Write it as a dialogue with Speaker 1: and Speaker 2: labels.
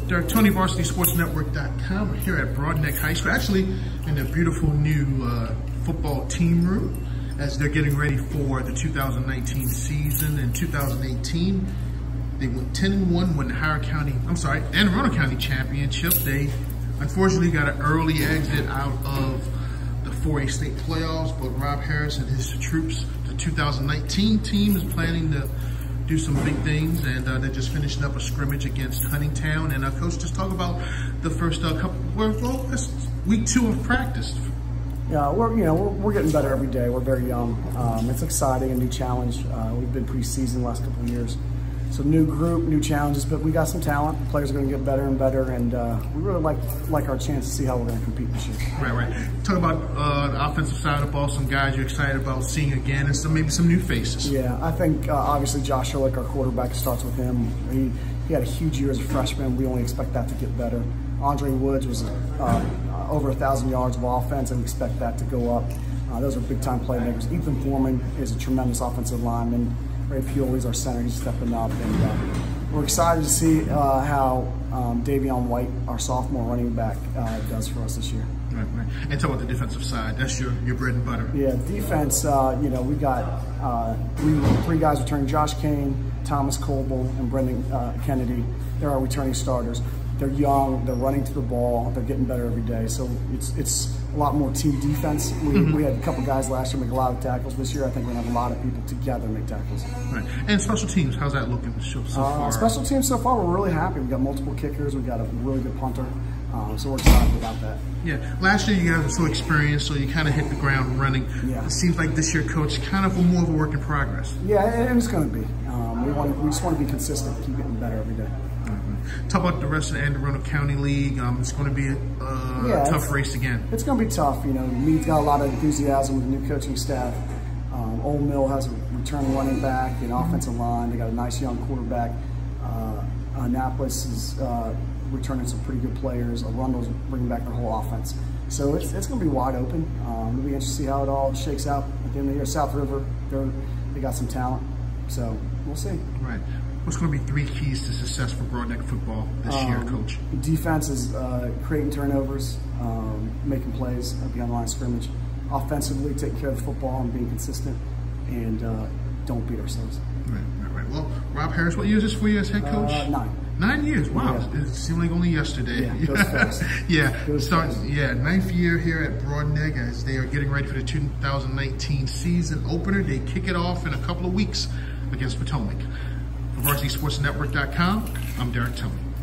Speaker 1: Derek Tony, VarsitySportsNetwork.com. We're here at Broadneck High School, actually in the beautiful new football team room as they're getting ready for the 2019 season. In 2018, they went 10-1, won the Anne Arundel County Championship. They unfortunately got an early exit out of the 4A state playoffs, but Rob Harris and his troops, the 2019 team, is planning to do some big things, and they're just finishing up a scrimmage against Huntingtown. And Coach, just talk about the first it's week 2 of practice.
Speaker 2: Yeah, we're getting better every day. We're very young. It's exciting, a new challenge. We've been preseason the last couple of years. So new group, new challenges, but we got some talent. The players are going to get better and better, and we really like our chance to see how we're going to compete this year.
Speaker 1: Right. Talk about the offensive side of the ball, some guys you're excited about seeing again, and maybe some new faces.
Speaker 2: Yeah, I think obviously Josh Ehrlich, our quarterback, starts with him. He had a huge year as a freshman. We only expect that to get better. Andre Woods was over 1,000 yards of offense, and we expect that to go up. Those are big-time playmakers. Ethan Foreman is a tremendous offensive lineman. Ray Pioli's our center. He's stepping up, and we're excited to see how Davion White, our sophomore running back, does for us this year.
Speaker 1: Right. And talk about the defensive side. That's your bread and butter.
Speaker 2: Yeah, defense. We got three guys returning: Josh Kane, Thomas Coble, and Brendan Kennedy. They're our returning starters. They're young. They're running to the ball. They're getting better every day. So it's a lot more team defense. We had a couple guys last year make a lot of tackles. This year, I think we're going to have a lot of people together make tackles.
Speaker 1: Right. And special teams, how's that looking so far?
Speaker 2: Special teams so far, we're really happy. We've got multiple kickers. We've got a really good punter. So we're excited about that.
Speaker 1: Yeah. Last year, you guys were so experienced, so you kind of hit the ground running.
Speaker 2: Yeah.
Speaker 1: It seems like this year, Coach, kind of more of a work in progress.
Speaker 2: Yeah, and it's going to be. We just want to be consistent, keep getting better every day.
Speaker 1: Talk about the rest of the Anne Arundel County League. It's going to be a tough race again.
Speaker 2: It's going to be tough. Meade's got a lot of enthusiasm with the new coaching staff. Old Mill has a returning running back and offensive line. They got a nice young quarterback. Annapolis is returning some pretty good players. Arundel's bringing back their whole offense. So it's going to be wide open. It'll be interesting to see how it all shakes out at the end of the year. South River, they got some talent. So we'll see.
Speaker 1: Right. What's going to be 3 keys to success for Broadneck football this year, Coach?
Speaker 2: Defense is creating turnovers, making plays beyond the line of scrimmage. Offensively, taking care of the football and being consistent, and don't beat ourselves. Right.
Speaker 1: Well, Rob Harris, what year is this for you as head coach?
Speaker 2: 9.
Speaker 1: 9 years. Wow. Yeah. It seemed like only yesterday.
Speaker 2: Yeah, goes fast.
Speaker 1: Yeah. 9th year here at Broadneck as they are getting ready for the 2019 season opener. They kick it off in a couple of weeks against Potomac. For VarsitySportsNetwork.com, I'm Derek Tony.